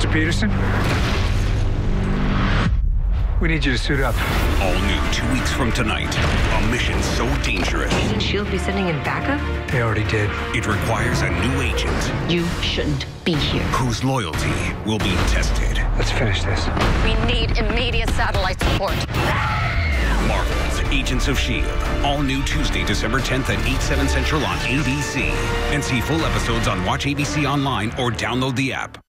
Mr. Peterson? We need you to suit up. All new 2 weeks from tonight. A mission so dangerous. Shouldn't S.H.I.E.L.D. be sending in backup? They already did. It requires a new agent. You shouldn't be here. Whose loyalty will be tested. Let's finish this. We need immediate satellite support. Marvel's Agents of S.H.I.E.L.D. All new Tuesday, December 10th at 8/7 Central on ABC. And see full episodes on Watch ABC Online or download the app.